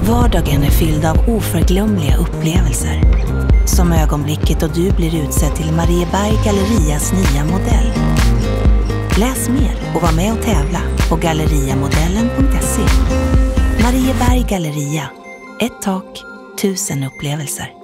Vardagen är fylld av oförglömliga upplevelser. Som ögonblicket då du blir utsedd till Marieberg Gallerias nya modell. Läs mer och var med och tävla på galleriamodellen.se. Marieberg Galleria. Ett tak, 1000 upplevelser.